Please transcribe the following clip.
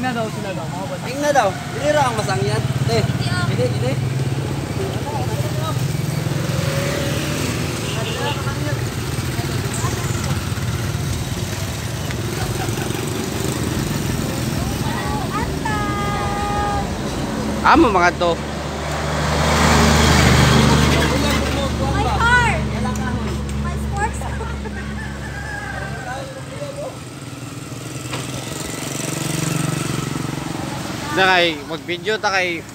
na daw sila daw. Ing na daw. Dili ra ang masangyan. Dili. Amo mga to. My car! My sports car! Na kay mag-video ta kay